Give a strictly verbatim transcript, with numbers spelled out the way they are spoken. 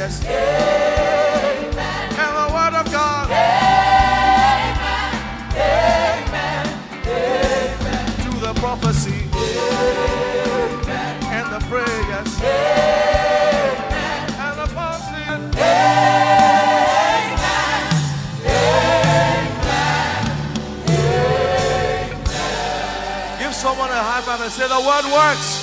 yes. Amen. And the word of God. Amen. Amen. Amen. To the prophecy. Amen. And the prayers. Amen. And the fasting. Amen. Amen. Amen. Give someone a high five and say the word works.